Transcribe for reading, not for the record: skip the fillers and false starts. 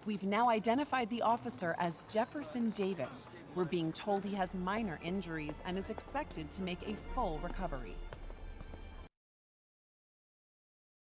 We've now identified the officer as Jefferson Davis. We're being told he has minor injuries and is expected to make a full recovery.